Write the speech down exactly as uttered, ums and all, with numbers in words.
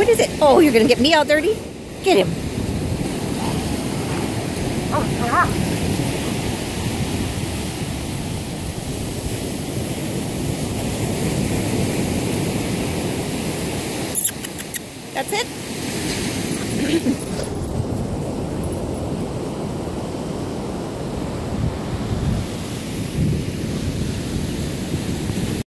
What is it? Oh, you're gonna get me all dirty? Get him. That's it?